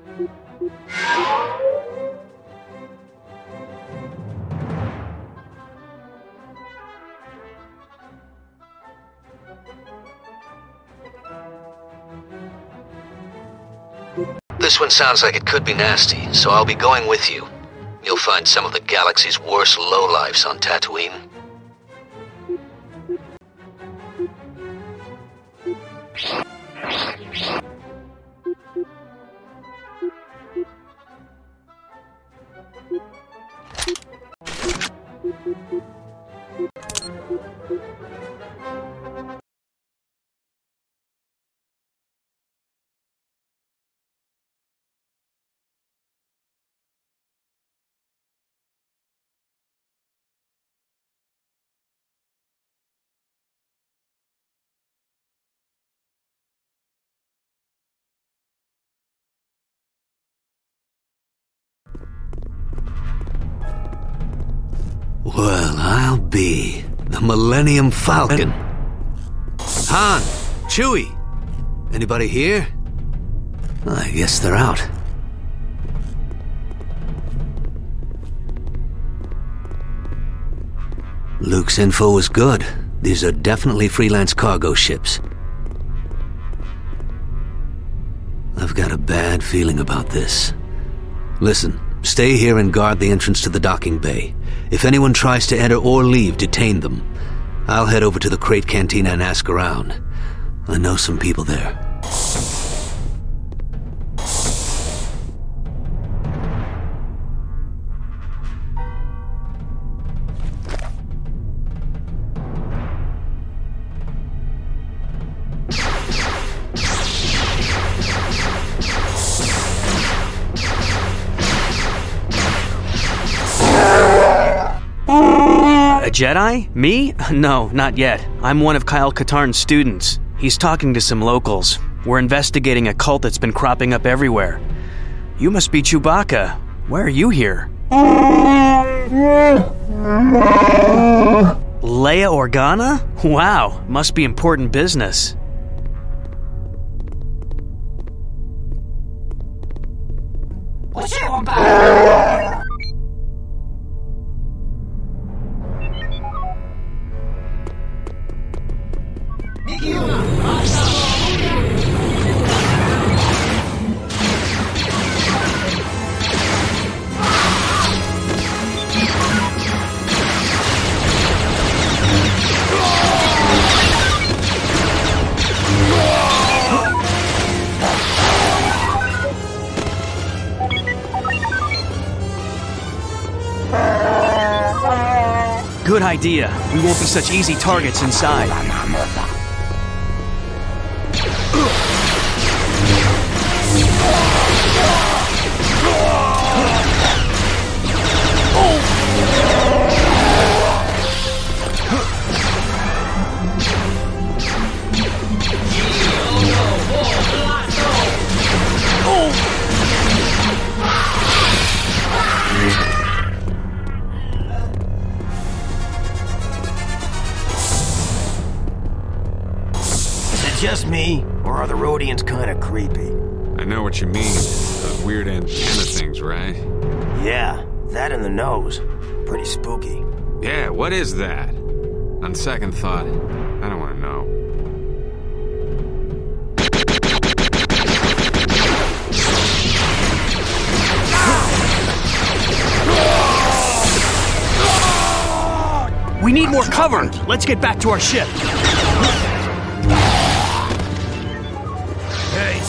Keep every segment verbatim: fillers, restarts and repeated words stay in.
This one sounds like it could be nasty, so I'll be going with you. You'll find some of the galaxy's worst lowlifes on Tatooine. Well, I'll be the Millennium Falcon. Han, Chewy, anybody here? I guess they're out. Luke's info was good. These are definitely freelance cargo ships. I've got a bad feeling about this. Listen. Stay here and guard the entrance to the docking bay. If anyone tries to enter or leave, detain them. I'll head over to the Crate Cantina and ask around. I know some people there. Jedi? Me? No, not yet. I'm one of Kyle Katarn's students. He's talking to some locals. We're investigating a cult that's been cropping up everywhere. You must be Chewbacca. Why are you here? Leia Organa? Wow, must be important business. Good idea. We won't be such easy targets inside. Just me, or are the Rhodians kind of creepy? I know what you mean. Those weird antenna things, right? Yeah, that in the nose. Pretty spooky. Yeah, what is that? On second thought, I don't want to know. We need more cover! Let's get back to our ship. Hey.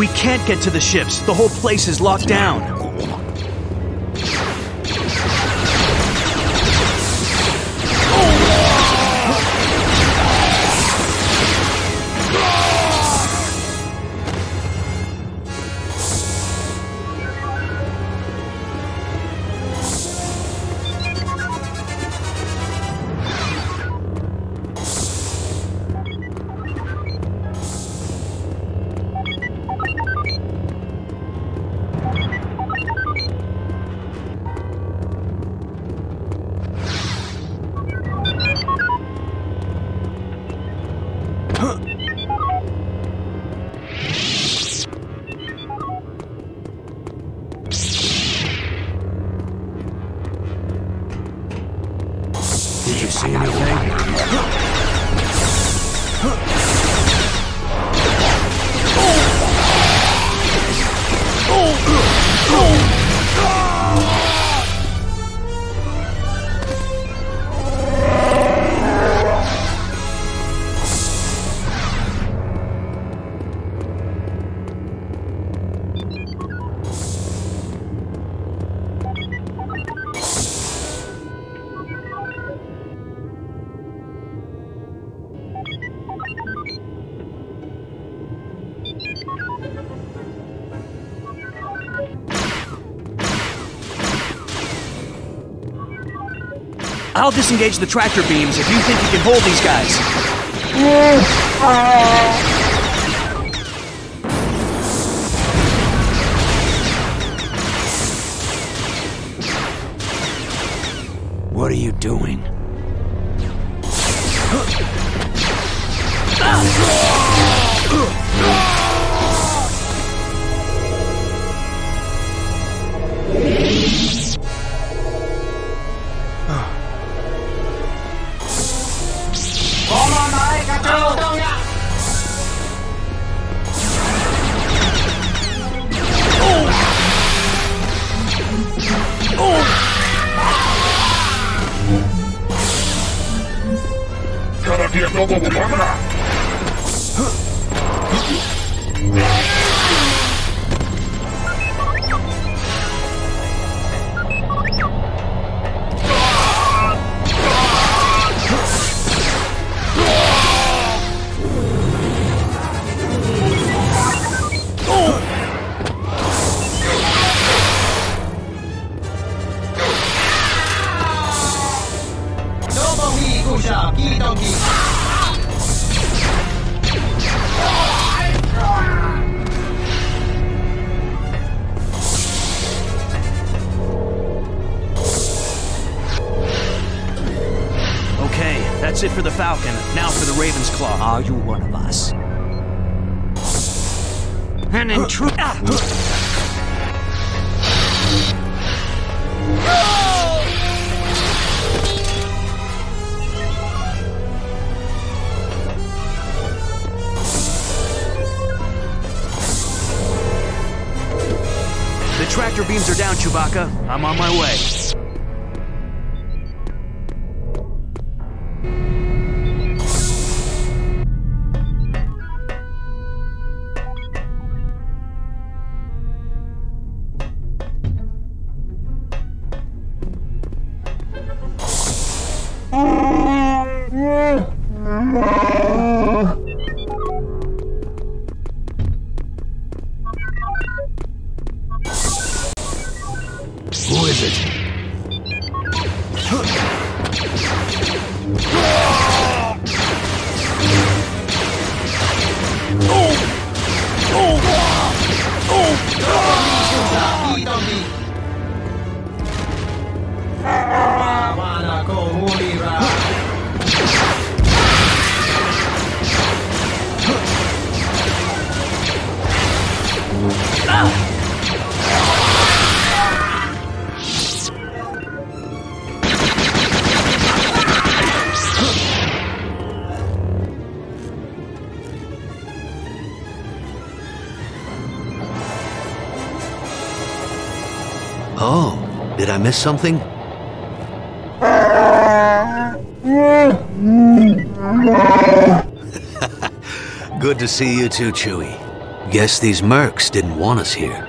We can't get to the ships. The whole place is locked down. Did you see anything? I'll disengage the tractor beams if you think you can hold these guys. What are you doing? That's it for the Falcon. Now for the Raven's Claw. Are you one of us? An intruder. Ah. The tractor beams are down, Chewbacca. I'm on my way. Who is it? Oh, did I miss something? Good to see you too, Chewie. Guess these mercs didn't want us here.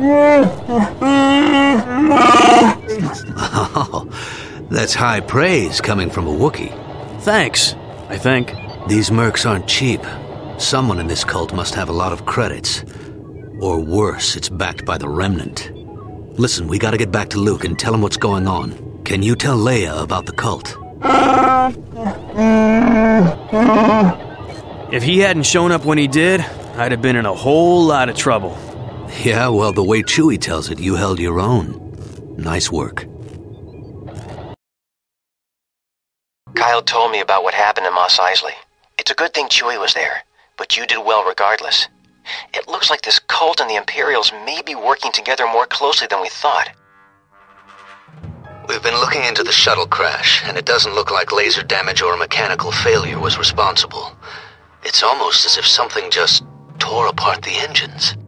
Oh, that's high praise coming from a Wookiee. Thanks, I think. These mercs aren't cheap. Someone in this cult must have a lot of credits. Or worse, it's backed by the Remnant. Listen, we gotta get back to Luke and tell him what's going on. Can you tell Leia about the cult? If he hadn't shown up when he did, I'd have been in a whole lot of trouble. Yeah, well, the way Chewie tells it, you held your own. Nice work. Kyle told me about what happened in Mos Eisley. It's a good thing Chewie was there, but you did well regardless. It looks like this cult and the Imperials may be working together more closely than we thought. We've been looking into the shuttle crash, and it doesn't look like laser damage or mechanical failure was responsible. It's almost as if something just tore apart the engines.